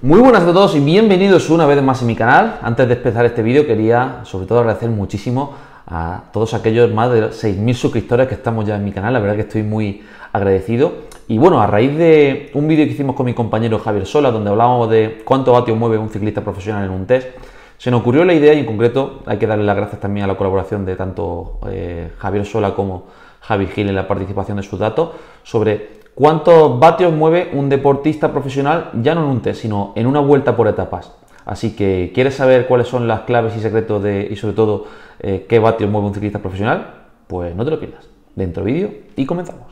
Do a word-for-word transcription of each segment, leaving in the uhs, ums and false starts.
Muy buenas a todos y bienvenidos una vez más en mi canal. Antes de empezar este vídeo quería sobre todo agradecer muchísimo a todos aquellos más de seis mil suscriptores que estamos ya en mi canal. La verdad que estoy muy agradecido. Y bueno, a raíz de un vídeo que hicimos con mi compañero Javier Sola, donde hablábamos de cuántos vatios mueve un ciclista profesional en un test, se nos ocurrió la idea, y en concreto hay que darle las gracias también a la colaboración de tanto eh, Javier Sola como Javi Gil en la participación de sus datos, sobre cuántos vatios mueve un deportista profesional, ya no en un test, sino en una vuelta por etapas. Así que, ¿quieres saber cuáles son las claves y secretos de, y sobre todo eh, qué vatios mueve un ciclista profesional? Pues no te lo pierdas. Dentro vídeo y comenzamos.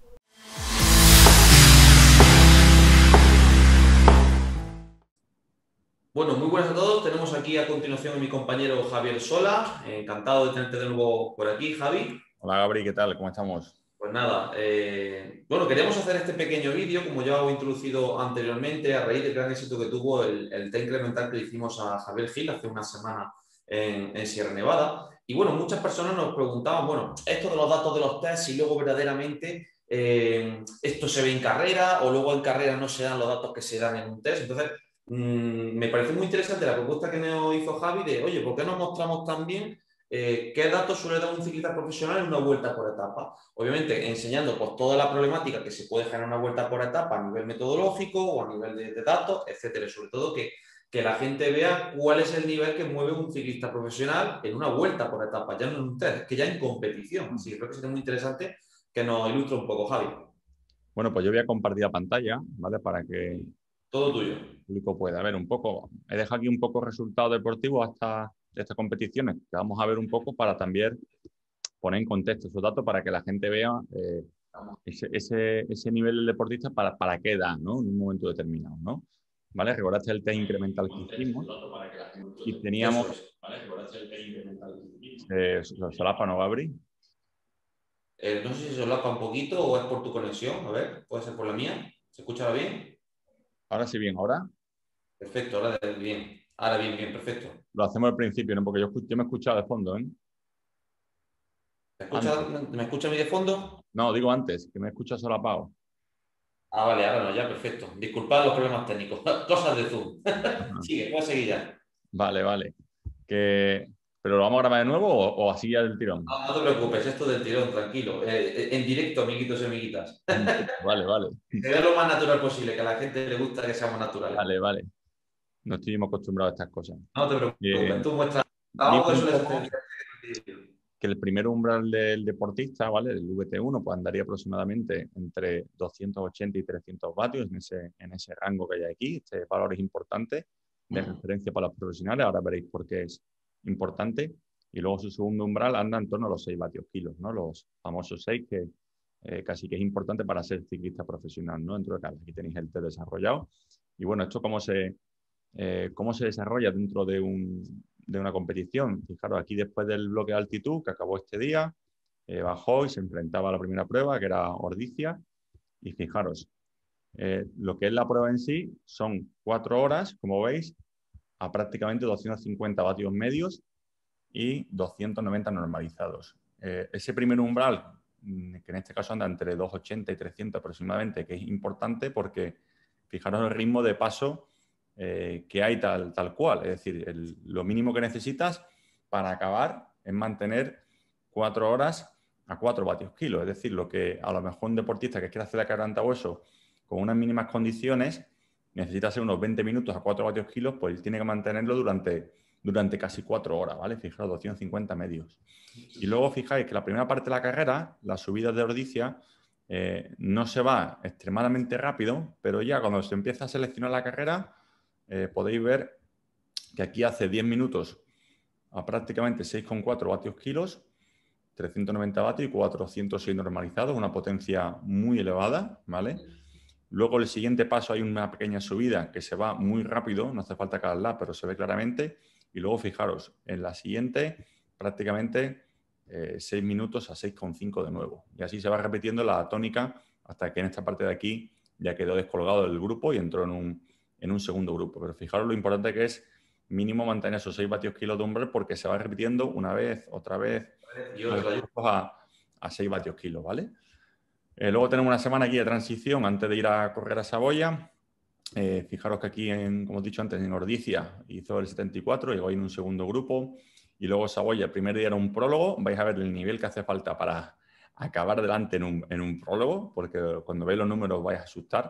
Bueno, muy buenas a todos. Tenemos aquí a continuación a mi compañero Javier Sola. Encantado de tenerte de nuevo por aquí, Javi. Hola Gabri, ¿qué tal? ¿Cómo estamos? Pues nada, eh, bueno, queríamos hacer este pequeño vídeo, como ya os he introducido anteriormente, a raíz del gran éxito que tuvo el, el test incremental que le hicimos a Javier Gil hace una semana en, en Sierra Nevada. Y bueno, muchas personas nos preguntaban, bueno, esto de los datos de los tests, si luego verdaderamente eh, esto se ve en carrera o luego en carrera no se dan los datos que se dan en un test. Entonces, mmm, me parece muy interesante la propuesta que nos hizo Javi de, oye, ¿por qué no mostramos también eh, qué datos suele dar un ciclista profesional en una vuelta por etapa? Obviamente enseñando pues, toda la problemática que se puede generar una vuelta por etapa a nivel metodológico o a nivel de, de datos, etcétera. Y sobre todo que, que la gente vea cuál es el nivel que mueve un ciclista profesional en una vuelta por etapa, ya no en un test, que ya en competición. Así que creo que sería muy interesante que nos ilustre un poco, Javi. Bueno, pues yo voy a compartir la pantalla, ¿vale? Para que Todo tuyo. el público pueda ver un poco. He dejado aquí un poco resultados deportivos hasta de estas competiciones, que vamos a ver un poco para también poner en contexto esos datos para que la gente vea eh, ese, ese, ese nivel del deportista para, para qué da, ¿no? En un momento determinado, ¿no? ¿Vale? Recordaste el test incremental que hicimos y teníamos... Eso es. ¿Vale? Eh, solapa, ¿no, Gabri? Eh, no sé si se solapa un poquito o es por tu conexión. A ver, puede ser por la mía. ¿Se escucha bien? Ahora sí, bien, ahora Perfecto, ahora bien. Ahora bien, bien, perfecto. lo hacemos al principio, ¿no? Porque yo, yo me he escuchado de fondo, ¿eh? ¿Me escucha, Antes. ¿Me escucha a mí de fondo? No, digo antes, que me he escuchado solapado. Ah, vale, ahora no, ya, perfecto. Disculpad los problemas técnicos. Cosas de Zoom. Ajá. Sigue, puedes seguir ya. Vale, vale. Que... ¿Pero lo vamos a grabar de nuevo o, o así ya del tirón? No, no te preocupes, esto del tirón, tranquilo. Eh, eh, en directo, amiguitos y amiguitas. Vale, vale. Que sea lo más natural posible, que a la gente le gusta que seamos naturales. Vale, vale. No estoy acostumbrado a estas cosas. No te Eh, preocupes, tú muestras Vimos algo que un suele poco hacer. que el primer umbral del deportista, ¿vale? Del V T uno, pues andaría aproximadamente entre doscientos ochenta y trescientos vatios en ese, en ese rango que hay aquí. Este valor es importante de referencia para los profesionales. Ahora veréis por qué es importante. Y luego su segundo umbral anda en torno a los seis vatios kilos, ¿no? Los famosos seis que eh, casi que es importante para ser ciclista profesional, ¿no? Dentro de casa. Aquí tenéis el test desarrollado. Y bueno, esto cómo se, eh, cómo se desarrolla dentro de, un, de una competición. Fijaros, aquí después del bloque de altitud que acabó este día, eh, bajó y se enfrentaba a la primera prueba, que era Ordicia. Y fijaros, eh, lo que es la prueba en sí son cuatro horas, como veis, a prácticamente doscientos cincuenta vatios medios y doscientos noventa normalizados. Eh, ese primer umbral, que en este caso anda entre doscientos ochenta y trescientos aproximadamente, que es importante porque fijaros el ritmo de paso eh, que hay tal, tal cual. Es decir, el, lo mínimo que necesitas para acabar es mantener cuatro horas a cuatro vatios kilos. Es decir, lo que a lo mejor un deportista que quiera hacer la carrera hueso con unas mínimas condiciones necesita hacer unos veinte minutos a cuatro vatios kilos, pues él tiene que mantenerlo durante, durante casi cuatro horas, ¿vale? Fijaros, doscientos cincuenta medios. Y luego fijáis que la primera parte de la carrera, las subidas de Ordicia, eh, no se va extremadamente rápido, pero ya cuando se empieza a seleccionar la carrera, eh, podéis ver que aquí hace diez minutos a prácticamente seis coma cuatro vatios kilos, trescientos noventa vatios y cuatrocientos seis normalizados, una potencia muy elevada, ¿vale? Luego el siguiente paso hay una pequeña subida que se va muy rápido, no hace falta calarla, pero se ve claramente. Y luego fijaros, en la siguiente prácticamente eh, seis minutos a seis coma cinco de nuevo. Y así se va repitiendo la tónica hasta que en esta parte de aquí ya quedó descolgado del grupo y entró en un, en un segundo grupo. Pero fijaros lo importante que es mínimo mantener esos seis vatios kilos de umbral porque se va repitiendo una vez, otra vez, Y otra, a, a seis vatios kilos, ¿vale? Eh, luego tenemos una semana aquí de transición antes de ir a correr a Saboya. Eh, fijaros que aquí, en, como he dicho antes, en Ordizia hizo el setenta y cuatro, llegó ahí en un segundo grupo. Y luego Saboya, el primer día era un prólogo. Vais a ver el nivel que hace falta para acabar delante en un, en un prólogo, porque cuando veis los números vais a asustar.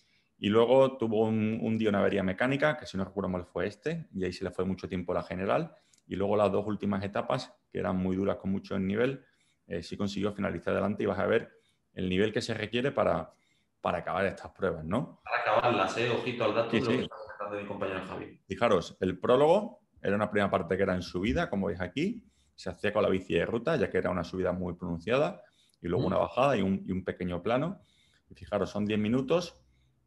Y luego tuvo un, un día una avería mecánica, que si no recuerdo mal fue este, y ahí se le fue mucho tiempo a la general. Y luego las dos últimas etapas, que eran muy duras con mucho nivel, eh, sí consiguió finalizar adelante y vas a ver el nivel que se requiere para, para acabar estas pruebas, ¿no? Para acabarlas, ¿eh? Ojito al dato Sí, de lo que sí. está comentando mi compañero Javi. Fijaros, el prólogo era una primera parte que era en subida, como veis aquí, se hacía con la bici de ruta, ya que era una subida muy pronunciada, y luego una ¿Mm? bajada y un, y un pequeño plano. Y fijaros, son diez minutos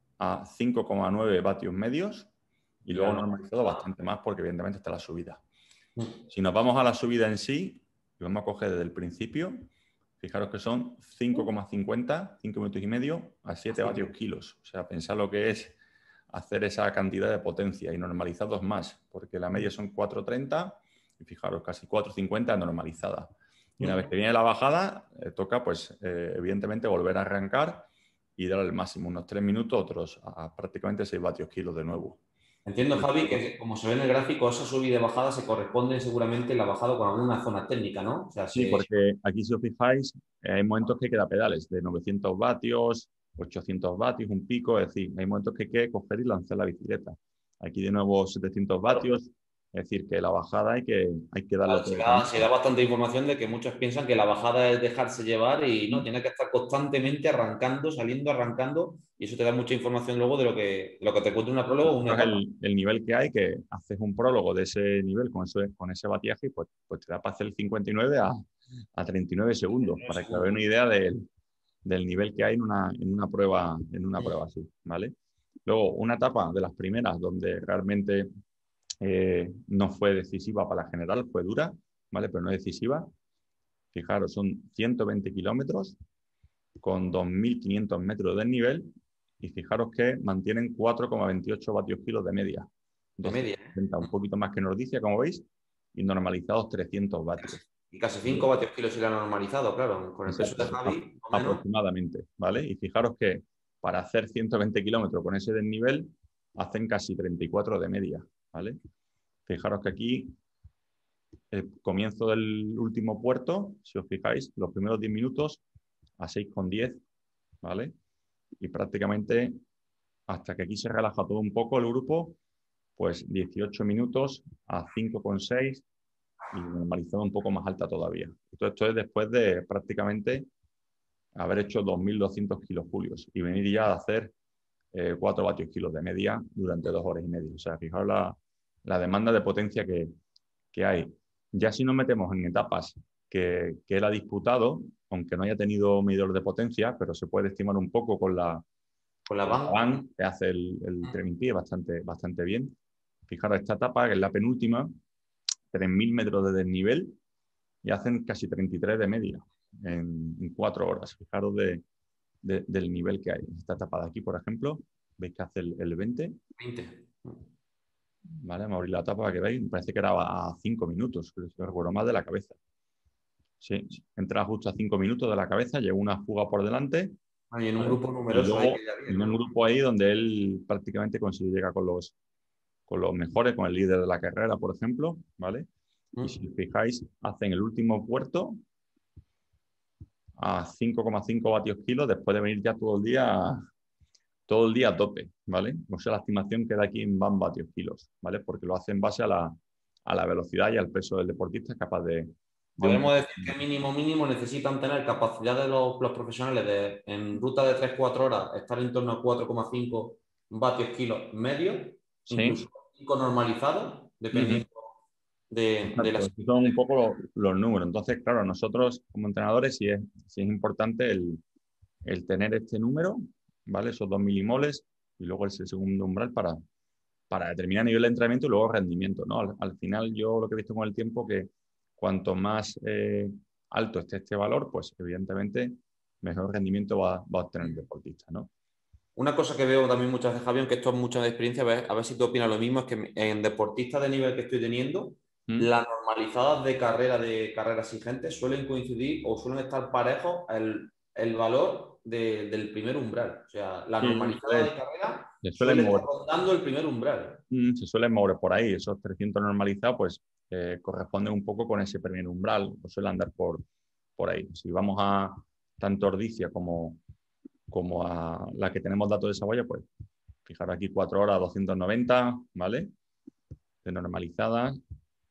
a cinco coma nueve vatios medios, y Y la luego normalizado normalizada. bastante más porque evidentemente está la subida. ¿Mm? Si nos vamos a la subida en sí, y vamos a coger desde el principio, fijaros que son cinco coma cincuenta, cinco minutos y medio a siete Así. vatios kilos. O sea, pensad lo que es hacer esa cantidad de potencia y normalizados más, porque la media son cuatro treinta y fijaros, casi cuatro cincuenta normalizada. Y una vez que viene la bajada, eh, toca, pues, eh, evidentemente, volver a arrancar y dar el máximo, unos tres minutos, otros a prácticamente seis vatios kilos de nuevo. Entiendo, Javi, que como se ve en el gráfico, esa subida y bajada se corresponden seguramente en la bajada con alguna zona técnica, ¿no? O sea, Sí, se... porque aquí si os fijáis, eh, hay momentos que queda pedales de novecientos vatios, ochocientos vatios, un pico, es decir, hay momentos que hay que coger y lanzar la bicicleta. Aquí de nuevo setecientos Claro, vatios, es decir, que la bajada hay que, hay que darlo claro, se todo con da, se da ella. bastante información de que muchos piensan que la bajada es dejarse llevar y no, tiene que estar constantemente arrancando, saliendo, arrancando, y eso te da mucha información luego de lo que, lo que te cuenta una prólogo o una Fijaros etapa. el, el nivel que hay, que haces un prólogo de ese nivel con, eso, con ese batiaje, y pues, pues te da para hacer el cincuenta y nueve a, a treinta y nueve segundos, diecinueve para que veáis segundos. una idea del, del nivel que hay en una, en una prueba, en una prueba así, ¿vale? Luego, una etapa de las primeras donde realmente eh, no fue decisiva para la general, fue dura, ¿vale? Pero no decisiva. Fijaros, son ciento veinte kilómetros con dos mil quinientos metros de nivel y fijaros que mantienen cuatro coma veintiocho vatios kilos de media. De media, doscientos ¿eh? setenta, un poquito más que Nordicia, como veis, y normalizados trescientos Y casi, vatios. y casi ¿Vale? cinco vatios kilos se le ha normalizado, claro, con el peso de Exacto, a- Javi, o menos. aproximadamente, ¿vale? Y fijaros que para hacer ciento veinte kilómetros con ese desnivel, hacen casi treinta y cuatro de media, ¿vale? Fijaros que aquí el comienzo del último puerto, si os fijáis, los primeros diez minutos a seis coma diez, ¿vale? Y prácticamente hasta que aquí se relaja todo un poco el grupo, pues dieciocho minutos a cinco coma seis y normalizado un poco más alta todavía. Todo esto es después de prácticamente haber hecho dos mil doscientos kilojulios y venir ya a hacer eh, cuatro vatios kilos de media durante dos horas y media. O sea, fijaos la, la demanda de potencia que, que hay. Ya si nos metemos en etapas que, que él ha disputado, aunque no haya tenido medidor de potencia, pero se puede estimar un poco con la, Con la con la van. van, que hace el, el tren en pie bastante, bastante bien. Fijaros esta etapa, que es la penúltima, tres mil metros de desnivel y hacen casi treinta y tres de media en, en cuatro horas. Fijaros de, de, del nivel que hay. Esta etapa de aquí, por ejemplo, veis que hace el, el veinte. veinte. ¿Vale? Me abrí la tapa para que veáis. Me parece que era a cinco minutos, pero si recuerdo más de la cabeza. Sí, entra justo a cinco minutos de la cabeza, llegó una fuga por delante, Ah, y en un ¿vale? grupo Y numeroso hay luego que ya bien, en un ¿no? grupo ahí donde él prácticamente consiguió llegar con los, con los mejores, con el líder de la carrera, por ejemplo, ¿vale? Y si os ¿Mm? fijáis, hacen el último puerto a cinco coma cinco vatios kilos después de venir ya todo el día, todo el día a tope, ¿vale? O sea, la estimación queda aquí en van vatios kilos, ¿vale? Porque lo hace en base a la, a la velocidad y al peso del deportista capaz de, de un... Podemos decir que mínimo mínimo necesitan tener capacidad de los, los profesionales de en ruta de tres cuatro horas estar en torno a cuatro coma cinco vatios kilos medio, incluso Sí, cinco normalizados, uh -huh. dependiendo de, de la Exacto, estos son un poco los, los números. Entonces, claro, nosotros como entrenadores sí es, sí es importante el, el tener este número, ¿vale? Esos dos milimoles y luego ese segundo umbral para, para determinar nivel de entrenamiento y luego rendimiento, ¿no? Al, al final yo lo que he visto con el tiempo que cuanto más eh, alto esté este valor, pues evidentemente mejor rendimiento va, va a obtener el deportista, ¿no? Una cosa que veo también muchas veces, Javier, que esto es mucha experiencia, a ver, a ver si tú opinas lo mismo, es que en deportistas de nivel que estoy teniendo, ¿Mm? las normalizadas de carrera de carreras exigentes suelen coincidir o suelen estar parejos el, el valor de, del primer umbral. O sea, la normalizada de carrera se suele mover, estar rondando el primer umbral. Se suelen mover por ahí. Esos trescientos normalizados, pues, eh, corresponden un poco con ese primer umbral. O suele andar por, por ahí. Si vamos a tanto Ordicia como, como a la que tenemos datos de Saboya, pues, fijaros aquí cuatro horas, doscientos noventa, ¿vale? De normalizadas.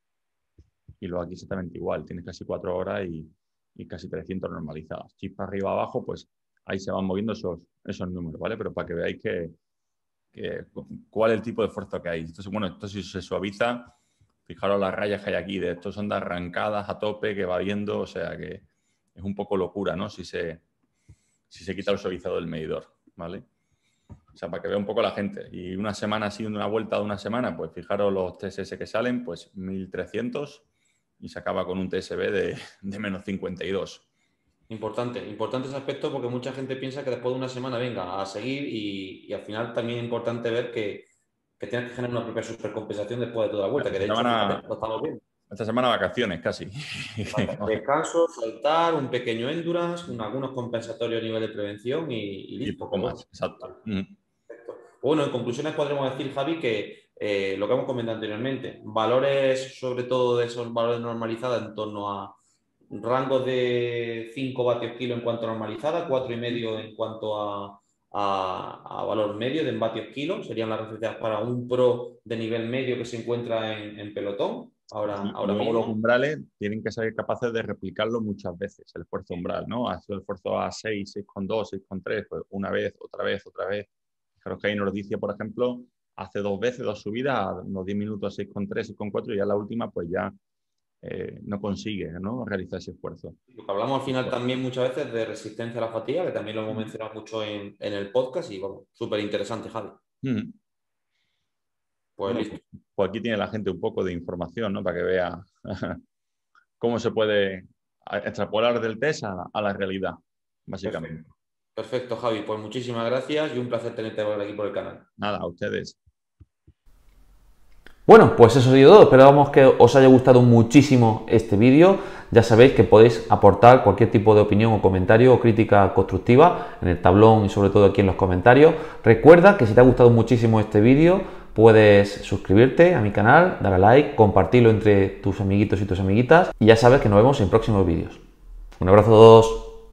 Y luego aquí exactamente igual. Tienes casi cuatro horas y, y casi trescientos normalizadas. Chispa arriba abajo, pues, ahí se van moviendo esos, esos números, ¿vale? Pero para que veáis que Que, cuál es el tipo de esfuerzo que hay. Entonces, bueno, esto si se suaviza, fijaros las rayas que hay aquí, de estos son de arrancadas a tope que va viendo, o sea que es un poco locura, ¿no? Si se, si se quita el suavizado del medidor, ¿vale? O sea, para que vea un poco la gente. Y una semana así, una vuelta de una semana, pues fijaros los T S S que salen, pues mil trescientos y se acaba con un T S B de, de menos cincuenta y dos. Importante, importante ese aspecto porque mucha gente piensa que después de una semana venga a seguir y, y al final también es importante ver que, que tienes que generar una propia supercompensación después de toda la vuelta, que de hecho, fíjate, lo estamos viendo. Esta semana vacaciones casi. Descanso, saltar, un pequeño endurance, un, algunos compensatorios a nivel de prevención y, y listo. Y poco más, exacto. Uh -huh. Bueno, en conclusiones podremos decir, Javi, que eh, lo que hemos comentado anteriormente, valores sobre todo de esos valores normalizados en torno a rangos de cinco vatios kilo en cuanto a normalizada, cuatro y medio en cuanto a, a, a valor medio de en vatios kilo, serían las referencias para un pro de nivel medio que se encuentra en, en pelotón. Ahora, y ahora luego mismo. Los umbrales tienen que ser capaces de replicarlo muchas veces, el esfuerzo umbral, ¿no? Ha sido el esfuerzo a seis, seis coma dos, seis coma tres, pues una vez, otra vez, otra vez. Creo que ahí Ordicia, por ejemplo, hace dos veces, dos subidas, a unos diez minutos, seis coma tres, seis coma cuatro, y ya la última, pues ya eh, no consigue, ¿no?, realizar ese esfuerzo. Lo que hablamos al final también muchas veces de resistencia a la fatiga, que también lo hemos mencionado mucho en, en el podcast, y bueno, súper interesante, Javi. Mm. Pues bueno, listo. Pues aquí tiene la gente un poco de información, ¿no?, para que vea cómo se puede extrapolar del test a, a la realidad, básicamente. Perfecto. Perfecto, Javi. Pues muchísimas gracias y un placer tenerte por aquí por el canal. Nada, a ustedes. Bueno, pues eso ha sido todo. Esperamos que os haya gustado muchísimo este vídeo. Ya sabéis que podéis aportar cualquier tipo de opinión o comentario o crítica constructiva en el tablón y sobre todo aquí en los comentarios. Recuerda que si te ha gustado muchísimo este vídeo, puedes suscribirte a mi canal, dar a like, compartirlo entre tus amiguitos y tus amiguitas. Y ya sabes que nos vemos en próximos vídeos. Un abrazo a todos.